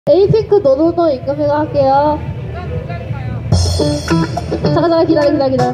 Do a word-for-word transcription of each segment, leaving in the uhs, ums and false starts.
에이핑크 노노노 임금이가 할게요. 잠깐 잠깐 기다려 기다려 기다려.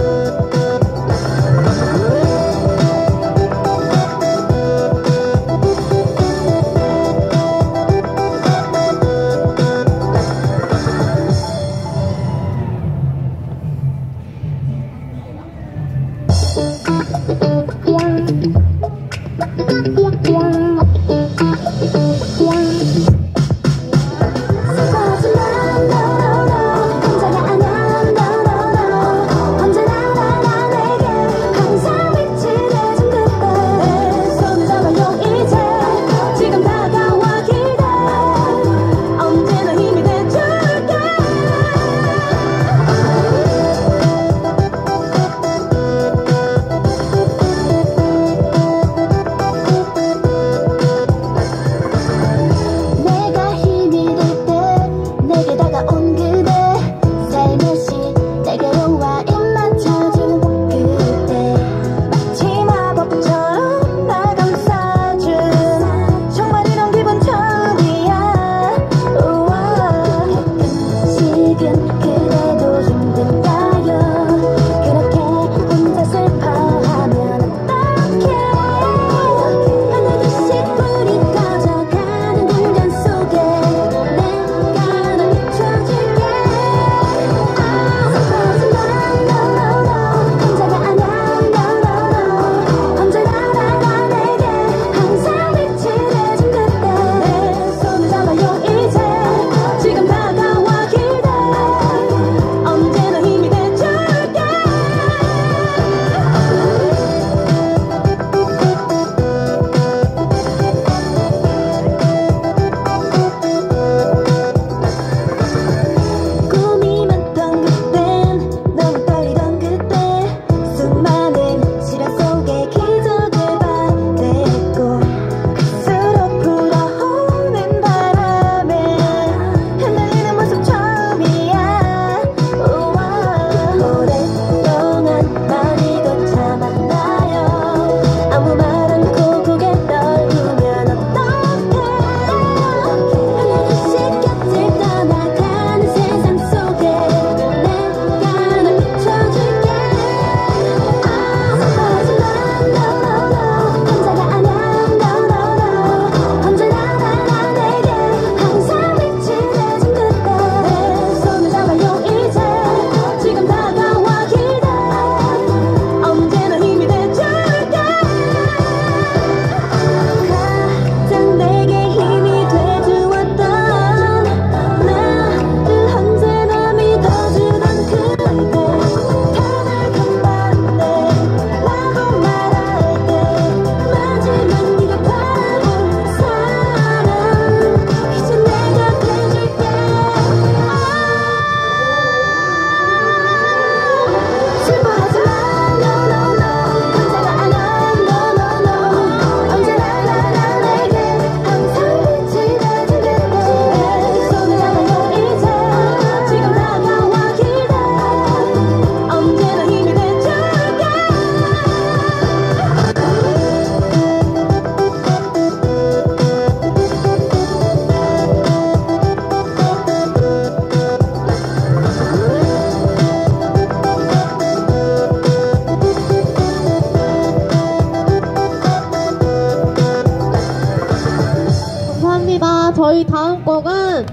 저희 다음 곡은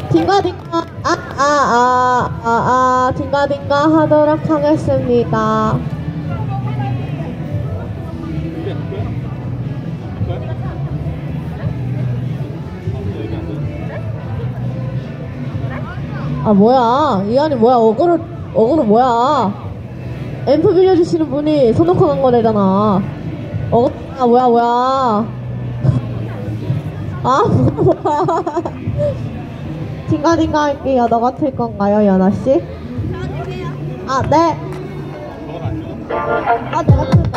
딩가딩가 아아아아아 아, 아, 아, 딩가딩가 하도록 하겠습니다. 아 뭐야 이 안이 뭐야 어그로 어그로 뭐야 앰프 빌려주시는 분이 손 놓고 간 거래잖아. 어그로 아 뭐야 뭐야 아 뭐야 딩가딩가 할게요. 너가 틀 건가요 연아씨? 아 네. 아 내가 틀까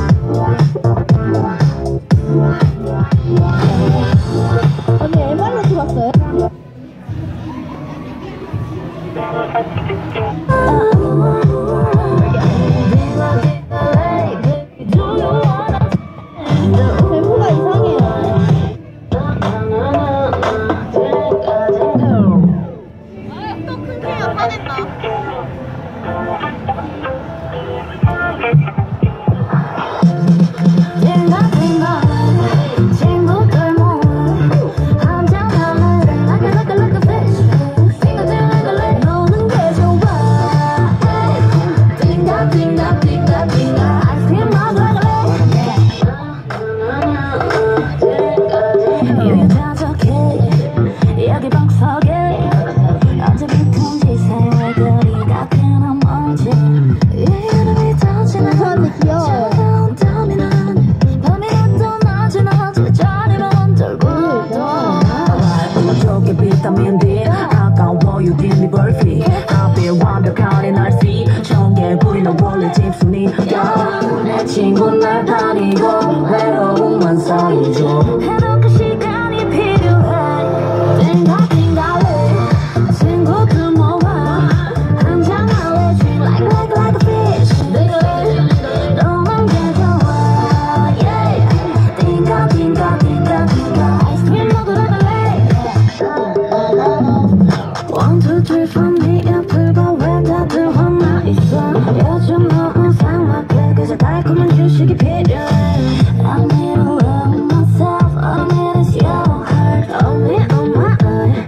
언니 엠알로 들었어요? 템포가 이상해요. 넌 비타민 D 아까워 you give me birthday 하필 완벽한 에너지 청개 부리 너 원래 집순이야 내 친구 날 다니고 외로움만 쌓이죠 해놓고 시간이 필요해 띵가 띵가래 친구들 모아 한잔 할래 drink like like like a fish 너만 게 좋아 yeah 띵가 띵가 띵가 띵가 아이스크림 먹으러 갈래 one two three four 네 옆을봐 왜 다들 화나 있어 요즘 너무 삭막해 그저 달콤한 휴식이 필요해 I need to love myself all I need is your heart only on my eye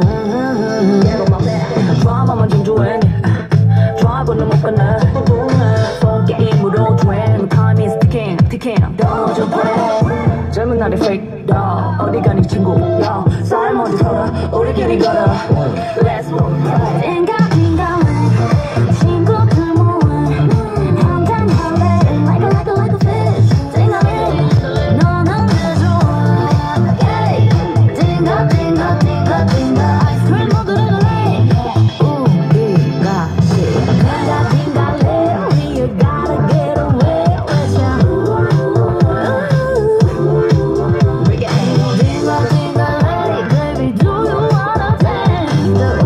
드라마만 좀 좋아해 드라이버는 못 가네 게임으로 dream time is ticking ticking 떨어져 버려 젊은 날의 fake dog 어디 가니 친구야 쌀 먼저 털어 우리끼리 걸어 Let's go 띵가 띵가 친구들 모아 한잔 할래 Like a like a like a fish 띵가래 너는 내 좋아 yeah 띵가 띵가 띵가 띵가 아이스크림 먹으러 갈래 우리 같이 띵가 띵가래 You gotta get away with ya 띵가 띵가래 Baby do you wanna dance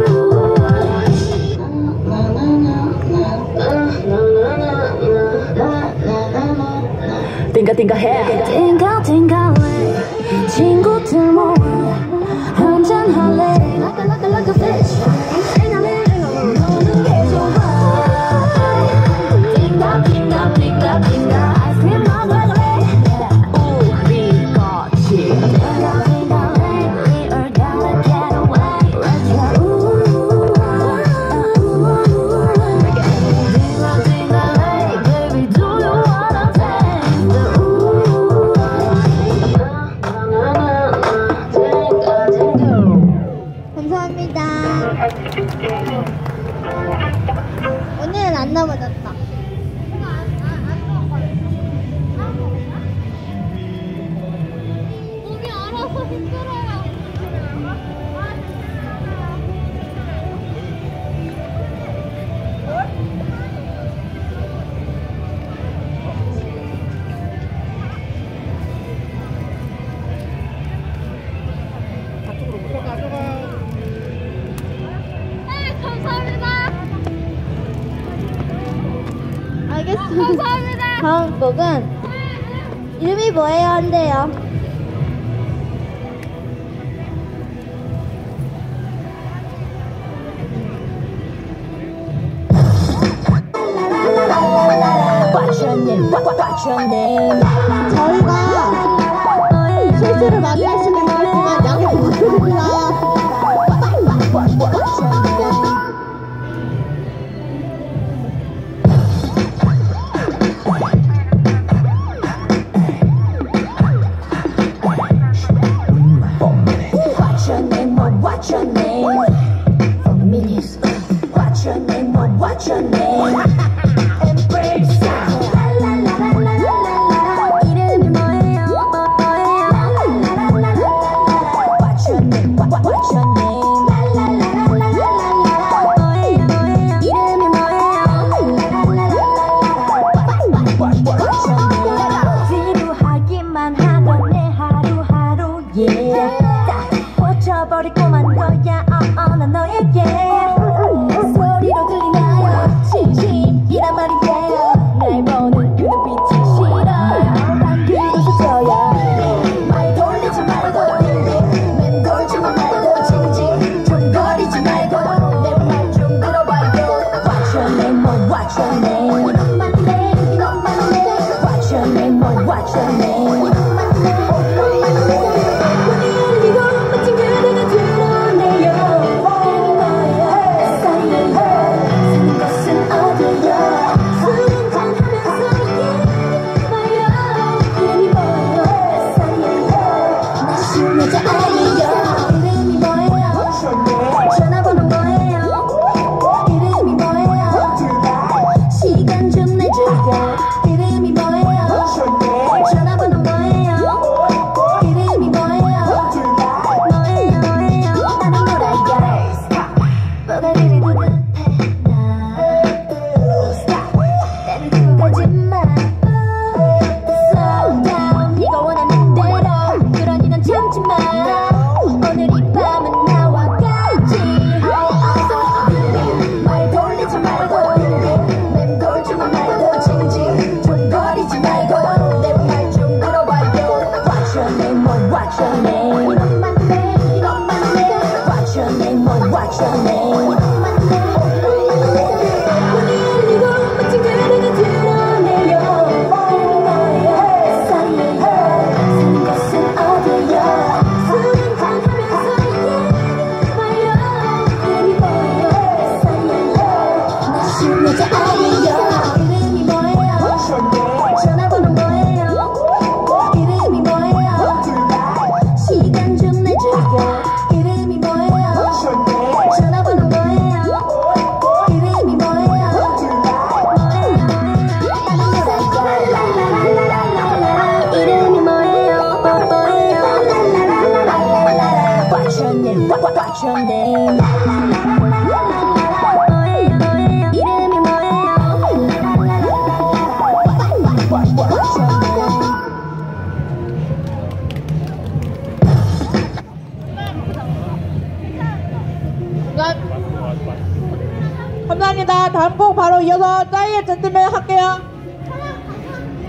띵가 띵가 해 띵가 띵가래 친구들 모아 한잔 할래 Like a like a like a fish 띵가래 너는 게 좋아 띵가 띵가 띵가 띵가 아이스크림 먹으러 갈래 우리 같이 띵가 띵가래 We all gotta get away with ya 띵가 띵가래 Baby do you wanna dance 감사합니다. 오늘은 안 넘어졌다. 몸이 알아서 힘들어요. 네, 감사합니다. 알겠습니다. 감사합니다. 다음 곡은 이름이 뭐예요? 한대요. 저희가 실수를 많이 할 수는 있지만 양해 부탁드립니다. What's your name? What, what's your name? For minutes. What's your name? What, what's your name? Embrace. La la la la la la la. 이름이 뭐예요? 뭐예요? La la la la la la. What's your name? What, what, what's your name? La la la la la la la. 뭐예요? 뭐예요? 이름이 뭐예요? La la la la la la. What, what, what's your name? 지루하기만 하던 내 하루하루 yeah. 버리고만 거야 uh, uh, 난 너에게 소리로 들리나요 진심이란 말이에요 날 보는 그 눈빛이 싫어 난 그곳에 져야 말 돌리지 말고 맴돌지만 말고 징징 조리거리지 말고 내 말 좀 들어봐요 What's your name? What, what's your name? 너만 내 너만 내 What's your name? What, what's your name? 드러내요 사는 것은 어디 What's your name? 이름이 뭐예요? What's your name? 감사합니다. 다음 곡 바로 이어서 짜이의 젠틀맨 할게요.